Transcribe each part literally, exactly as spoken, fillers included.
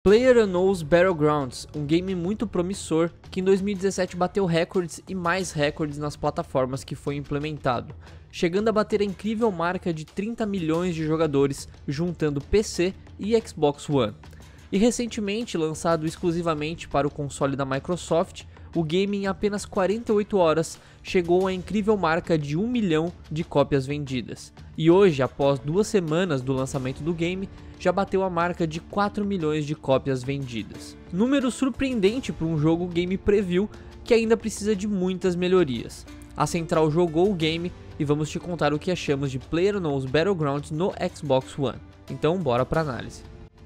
PlayerUnknown's Battlegrounds, um game muito promissor que em dois mil e dezessete bateu recordes e mais recordes nas plataformas que foi implementado, chegando a bater a incrível marca de trinta milhões de jogadores, juntando P C e Xbox One. E recentemente lançado exclusivamente para o console da Microsoft, o game em apenas quarenta e oito horas chegou à incrível marca de um milhão de cópias vendidas. E hoje, após duas semanas do lançamento do game, já bateu a marca de quatro milhões de cópias vendidas. Número surpreendente para um jogo game preview que ainda precisa de muitas melhorias. A Central jogou o game e vamos te contar o que achamos de PlayerUnknown's Battlegrounds no Xbox One. Então bora para análise.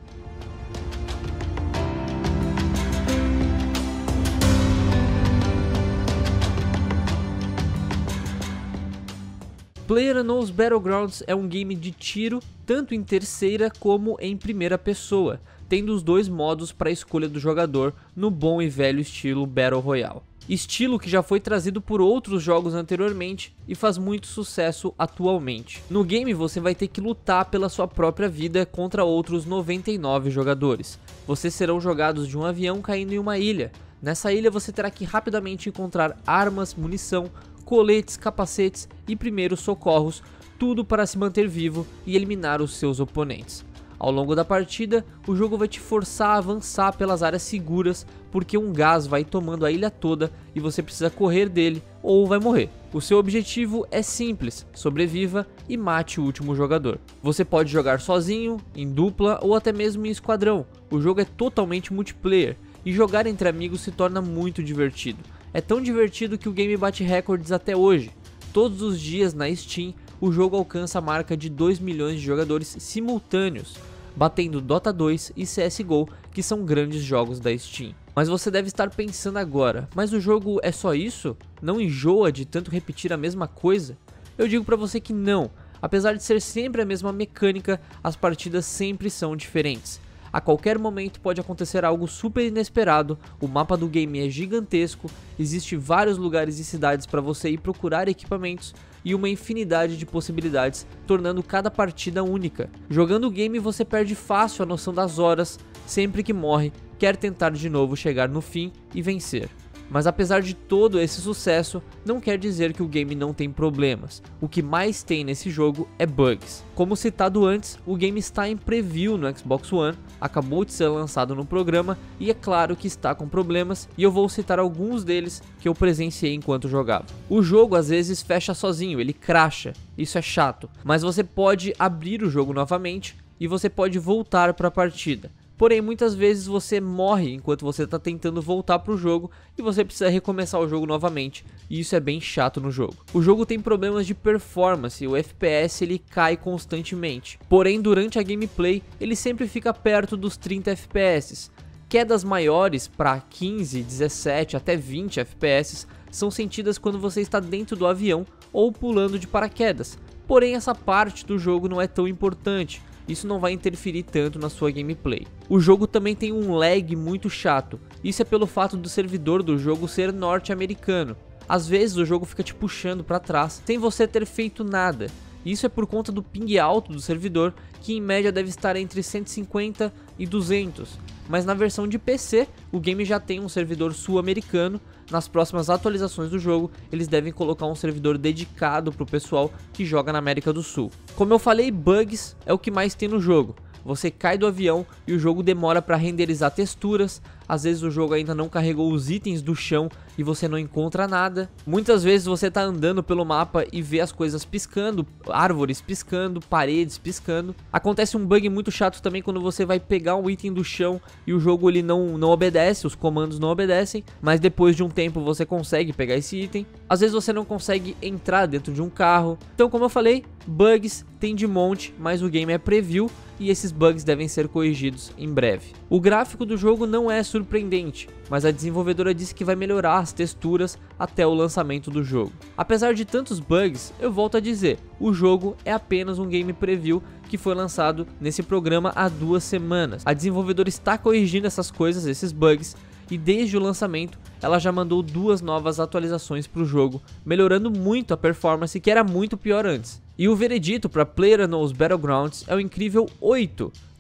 PlayerUnknown's Battlegrounds é um game de tiro tanto em terceira como em primeira pessoa, tendo os dois modos para a escolha do jogador no bom e velho estilo Battle Royale. Estilo que já foi trazido por outros jogos anteriormente e faz muito sucesso atualmente. No game você vai ter que lutar pela sua própria vida contra outros noventa e nove jogadores. Vocês serão jogados de um avião caindo em uma ilha. Nessa ilha você terá que rapidamente encontrar armas, munição, coletes, capacetes e primeiros socorros, tudo para se manter vivo e eliminar os seus oponentes. Ao longo da partida, o jogo vai te forçar a avançar pelas áreas seguras, porque um gás vai tomando a ilha toda e você precisa correr dele ou vai morrer. O seu objetivo é simples: sobreviva e mate o último jogador. Você pode jogar sozinho, em dupla ou até mesmo em esquadrão. O jogo é totalmente multiplayer e jogar entre amigos se torna muito divertido. É tão divertido que o game bate recordes até hoje. Todos os dias na Steam, o jogo alcança a marca de dois milhões de jogadores simultâneos, batendo Dota dois e C S G O, que são grandes jogos da Steam. Mas você deve estar pensando agora, mas o jogo é só isso? Não enjoa de tanto repetir a mesma coisa? Eu digo pra você que não. Apesar de ser sempre a mesma mecânica, as partidas sempre são diferentes. A qualquer momento pode acontecer algo super inesperado, o mapa do game é gigantesco, existe vários lugares e cidades para você ir procurar equipamentos e uma infinidade de possibilidades, tornando cada partida única. Jogando o game você perde fácil a noção das horas, sempre que morre, quer tentar de novo chegar no fim e vencer. Mas apesar de todo esse sucesso, não quer dizer que o game não tem problemas. O que mais tem nesse jogo é bugs. Como citado antes, o game está em preview no Xbox One, acabou de ser lançado no programa e é claro que está com problemas, e eu vou citar alguns deles que eu presenciei enquanto jogava. O jogo às vezes fecha sozinho, ele crasha, isso é chato, mas você pode abrir o jogo novamente e você pode voltar para a partida. Porém, muitas vezes você morre enquanto você está tentando voltar para o jogo e você precisa recomeçar o jogo novamente, e isso é bem chato no jogo. O jogo tem problemas de performance, o F P S ele cai constantemente, porém durante a gameplay ele sempre fica perto dos trinta F P S. Quedas maiores para quinze, dezessete até vinte F P S são sentidas quando você está dentro do avião ou pulando de paraquedas, porém essa parte do jogo não é tão importante. Isso não vai interferir tanto na sua gameplay. O jogo também tem um lag muito chato. Isso é pelo fato do servidor do jogo ser norte-americano. Às vezes o jogo fica te puxando para trás sem você ter feito nada. Isso é por conta do ping alto do servidor, que em média deve estar entre cento e cinquenta e duzentos. Mas na versão de P C, o game já tem um servidor sul-americano. Nas próximas atualizações do jogo, eles devem colocar um servidor dedicado para o pessoal que joga na América do Sul. Como eu falei, bugs é o que mais tem no jogo. Você cai do avião e o jogo demora para renderizar texturas, às vezes o jogo ainda não carregou os itens do chão e você não encontra nada. Muitas vezes você tá andando pelo mapa e vê as coisas piscando, árvores piscando, paredes piscando. Acontece um bug muito chato também quando você vai pegar um item do chão e o jogo ele não, não obedece, os comandos não obedecem, mas depois de um tempo você consegue pegar esse item. Às vezes você não consegue entrar dentro de um carro. Então, como eu falei, bugs tem de monte, mas o game é preview e esses bugs devem ser corrigidos em breve. O gráfico do jogo não é surpreendente, mas a desenvolvedora disse que vai melhorar as texturas até o lançamento do jogo. Apesar de tantos bugs, eu volto a dizer, o jogo é apenas um game preview que foi lançado nesse programa há duas semanas. A desenvolvedora está corrigindo essas coisas, esses bugs, e desde o lançamento ela já mandou duas novas atualizações para o jogo, melhorando muito a performance que era muito pior antes. E o veredito para PlayerUnknown's Battlegrounds é o incrível oito,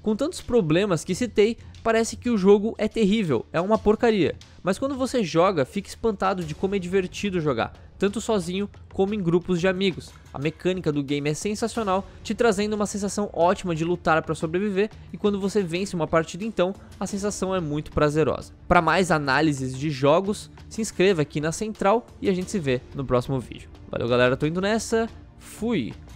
Com tantos problemas que citei, parece que o jogo é terrível, é uma porcaria. Mas quando você joga, fica espantado de como é divertido jogar, tanto sozinho como em grupos de amigos. A mecânica do game é sensacional, te trazendo uma sensação ótima de lutar para sobreviver, e quando você vence uma partida então, a sensação é muito prazerosa. Para mais análises de jogos, se inscreva aqui na Central e a gente se vê no próximo vídeo. Valeu galera, tô indo nessa, fui!